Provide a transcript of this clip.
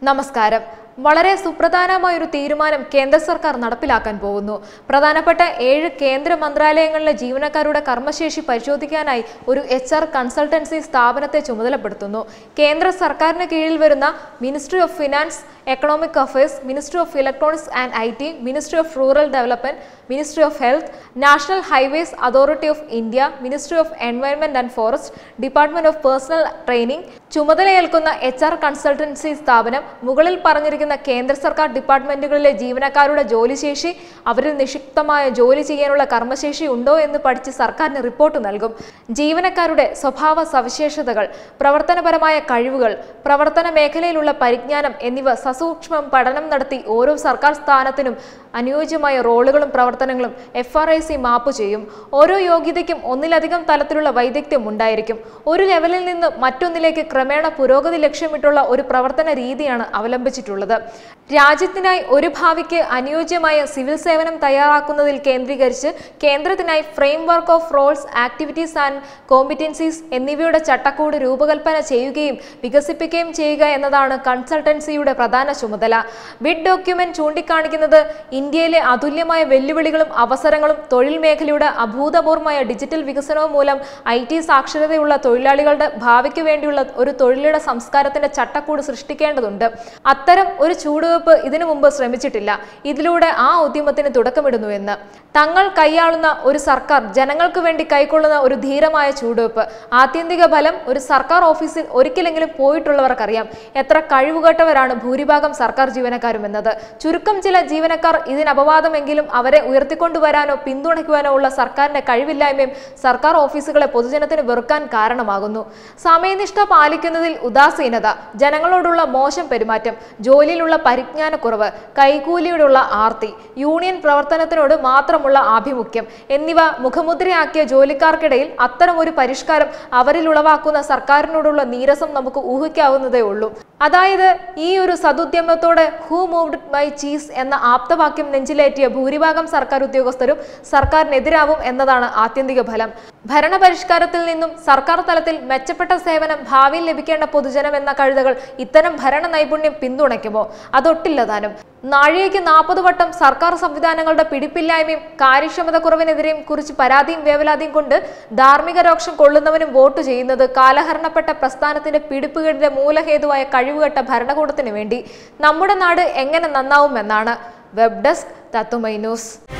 നമസ്കാരം. വളരെ സുപ്രധാനമായ ഒരു തീരുമാനം കേന്ദ്ര സർക്കാർ നടപ്പിലാക്കാൻ പോകുന്നു. പ്രധാനപ്പെട്ട 7 കേന്ദ്ര മന്ത്രാലയങ്ങളിലെ ജീവനക്കാരുടെ കർമ്മശേഷി പരിശോധിക്കാനായി ഒരു HR കൺസൾട്ടൻസി സ്ഥാപനത്തെ ചുമതലപ്പെടുത്തുന്നു. കേന്ദ്ര സർക്കാരിന് കീഴിൽ വരുന്ന ministry of finance, economic affairs, ministry of electronics and IT, ministry of rural development, ministry of health, national highways authority of India, ministry of environment and forest, department of personnel training ചുമതലയേൽക്കുന്ന HR consultancy സ്ഥാപനം മുകളിൽ പറഞ്ഞിരിക്കുന്ന കേന്ദ്ര സർക്കാർ ഡിപ്പാർട്ട്മെന്റുകളിലെ ജീവനക്കാരുടെ ജോലിശേഷി, അവരിൽ നിക്ഷിപ്തമായ ജോലി ചെയ്യാനുള്ള കർമ്മശേഷി ഉണ്ടോ എന്ന് പഠിച്ച് സർക്കാരിന് റിപ്പോർട്ട് നൽകും. ജീവനക്കാരുടെ സ്വഭാവ സവിശേഷതകൾ, പ്രവർത്തനപരമായ കഴിവുകൾ, പ്രവർത്തന മേഖലയിലുള്ള പരിജ്ഞാനം എന്നിവ സസൂക്ഷ്മം പഠനം നടത്തി ഓരോ സർക്കാർ സ്ഥാനത്തിനും അനുയോജ്യമായ റോളുകളും പ്രവർത്തനങ്ങളും FRIC മാപ്പ് ചെയ്യും. ഓരോ യോഗ്യതയ്ക്കും ഒന്നിലധികം തലത്തിലുള്ള വൈദഗ്ധ്യം ഉണ്ടായിരിക്കും. ഒരു ലെവലിൽ നിന്ന് മറ്റൊന്നിലേക്ക് ക്രമേണ പുരോഗതി ലക്ഷ്യമിട്ടുള്ള ഒരു പ്രവർത്തന രീതിയാണ് അവലംബിച്ചിട്ടുള്ളത്. രാജ്യത്തിനായി ഒരു ഭാവിക്ക് അനുയോജ്യമായ സിവിൽ സേവനം തയ്യാറാക്കുന്നതിൽ കേന്ദ്രീകരിച്ച് കേന്ദ്രത്തിനായി framework of roles, activities and competencies എന്നിവയുടെ ചട്ടക്കൂട് രൂപകൽപ്പന ചെയ്യുകയും വികസിപ്പിക്കുകയും ചെയ്യുക എന്നതാണ് കൺസൾട്ടൻസിയുടെ പ്രധാന ചുമതല. ബിഡ് ഡോക്യുമെന്റ് ചൂണ്ടിക്കാണിക്കുന്നത് ഇന്ത്യയിലെ അതുല്യമായ വെല്ലുവിളികളും അവസരങ്ങളും തൊഴിൽ മേഖലയുടെ അഭൂതപൂർവമായ ഡിജിറ്റൽ വികസനവും മൂലം IT സാക്ഷരതയുള്ള തൊഴിലാളികളുടെ ഭാവിക്ക് വേണ്ടിയുള്ള ഒരു തൊഴിലിട സംസ്കാരത്തിന്റെ ചട്ടക്കൂട് സൃഷ്ടിക്കേണ്ടതുണ്ട്. അത്തരം ഒരു ചുവടുവെപ്പ് ഇതിനു മുമ്പ് ശ്രമിച്ചിട്ടില്ല. ഇതിലൂടെ ആ ഉദ്യമത്തിന് തുടക്കമിടുന്നുവെന്ന്. തങ്ങൾ കൈയാളുന്ന ഒരു സർക്കാർ ജനങ്ങൾക്ക് വേണ്ടി കൈക്കൊള്ളുന്ന ഒരു ധീരമായ ചുവടുവെപ്പ്. ആത്യന്തിക ഫലം ഒരു സർക്കാർ ഓഫീസിൽ ഒരിക്കലെങ്കിലും പോയിട്ടുള്ളവർക്കറിയാം എത്ര കഴിവുകെട്ടവരാണ് ഭൂരിഭാഗം സർക്കാർ ജീവനക്കാരും എന്നത്. ചുരുക്കം ചില ജീവനക്കാർ ഇതിന് അപവാദമെങ്കിലും അവരെ ഉയർത്തിക്കൊണ്ടുവരാനോ പിന്തുണയ്ക്കുവാനോ ഉള്ള സർക്കാരിന്റെ കഴിവില്ലായ്മയും സർക്കാർ ഓഫീസുകളെ പൊതുജനത്തിന് വെറുക്കാൻ കാരണമാകുന്നു. സമയനിഷ്ഠ പാലിക്കുന്നതിൽ ഉദാസീനത, ജനങ്ങളോടുള്ള മോശം പെരുമാറ്റം, ജോലിയിലുള്ള പരിജ്ഞാനക്കുറവ്, കൈകൂലിയോടുള്ള ആർത്തി, യൂണിയൻ പ്രവർത്തനത്തിനോട് മാത്രമുള്ള ആഭിമുഖ്യം എന്നിവ മുഖമുദ്രയാക്കിയ ജോലിക്കാർക്കിടയിൽ അത്തരമൊരു പരിഷ്കാരം അവരിൽ ഉളവാക്കുന്ന സർക്കാരിനോടുള്ള നീരസം നമുക്ക് ഊഹിക്കാവുന്നതേ ഉള്ളൂ. അതായത് ഈ ഒരു സതുദ്യമത്തോടെ ഹൂ മൂവ്ഡ് മൈ ചീസ് എന്ന ആപ്തവാക്യം നെഞ്ചിലേറ്റിയ ഭൂരിഭാഗം സർക്കാർ ഉദ്യോഗസ്ഥരും സർക്കാരിനെതിരാവും എന്നതാണ് ആത്യന്തിക ഫലം. ഭരണപരിഷ്കാരത്തിൽ നിന്നും സർക്കാർ തലത്തിൽ മെച്ചപ്പെട്ട സേവനം ഭാവിയിൽ ലഭിക്കേണ്ട പൊതുജനം എന്ന കഴുതകൾ ഇത്തരം ഭരണ നൈപുണ്യം പിന്തുണയ്ക്കുമോ? അതൊട്ടില്ലതാനും. നാഴികയ്ക്ക് 40 വട്ടം സർക്കാർ സംവിധാനങ്ങളുടെ പിടിപ്പില്ലായ്മയും കാര്യക്ഷമത കുറവിനെതിരെയും കുറിച്ച് പരാതിയും വേവലാതിയും കൊണ്ട് ധാർമ്മിക രോക്ഷം കൊള്ളുന്നവനും വോട്ട് ചെയ്യുന്നത് കാലഹരണപ്പെട്ട പ്രസ്ഥാനത്തിന്റെ പിടിപ്പുകേടിന്റെ മൂലഹേതുവായ കഴിവുകെട്ട ഭരണകൂടത്തിന് വേണ്ടി. നമ്മുടെ നാട് എങ്ങനെ നന്നാവും എന്നാണ്. Web desk, Tatwamayi news.